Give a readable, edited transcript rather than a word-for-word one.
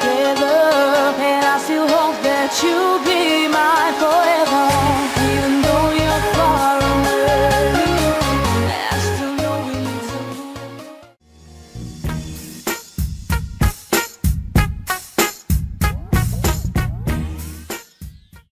together, and I still hope that you'll be mine forever.